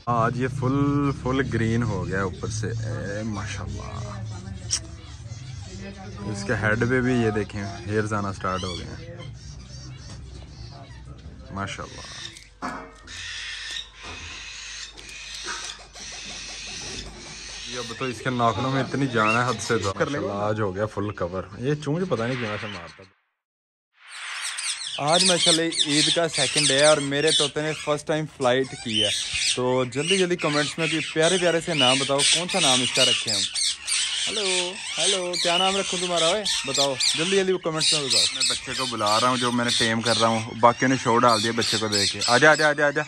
आज ये full full green हो गया ऊपर से, माशाल्लाह। इसके हेड पे भी ये देखें हेयर्स आना स्टार्ट हो गए हैं, माशाल्लाह। ये अब तो इसके नाखूनों में इतनी जान है हद से ज़्यादा। आज हो गया फुल कवर। ये चूंज पता नहीं क्यों ऐसे मारता। आज माशाल्लाह ईद का सेकंड डे है और मेरे तोते ने फर्स्ट टाइम फ्लाइट की है। तो जल्दी जल्दी कमेंट्स में भी प्यारे प्यारे से नाम बताओ, कौन सा नाम इसका रखें हम। हेलो हेलो, क्या नाम रखूं तुम्हारा? ओए बताओ जल्दी जल्दी कमेंट्स में बताओ। मैं बच्चे को बुला रहा हूँ जो मैंने टेम कर रहा हूँ, बाकियों ने शो डाल दिया बच्चे को देख के। आजा आजा आजा आजा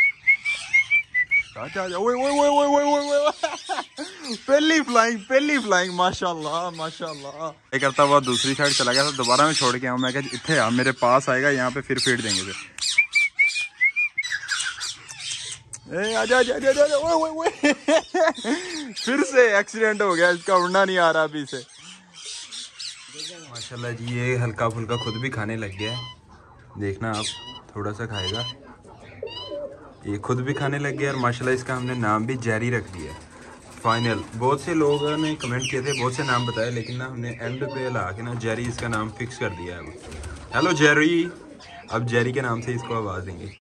आजा आजा। ओए ओए ओए ओए ओए ओए ओए। पहली फ्लाइंग माशाल्लाह माशाल्लाह। ये करता हुआ दूसरी साइड चला गया था, दोबारा मैं छोड़ के आऊँ। मैं कहा इतने मेरे पास आएगा, यहाँ पे फिर फीड देंगे फिर। आजा आजा आजा आजा। ओए ओए ओए। फिर से एक्सीडेंट हो गया, इसका उड़ना नहीं आ रहा अभी से। माशाल्लाह जी, ये हल्का फुल्का खुद भी खाने लग गया है। देखना आप, थोड़ा सा खाएगा। ये खुद भी खाने लग गया और माशाल्लाह इसका हमने नाम भी जेरी रख दिया फाइनल। बहुत से लोगों ने कमेंट किए थे, बहुत से नाम बताए, लेकिन ना हमने एंड पे ला के ना जेरी इसका नाम फिक्स कर दिया है। हेलो जेरी, अब जेरी के नाम से इसको आवाज़ देंगे।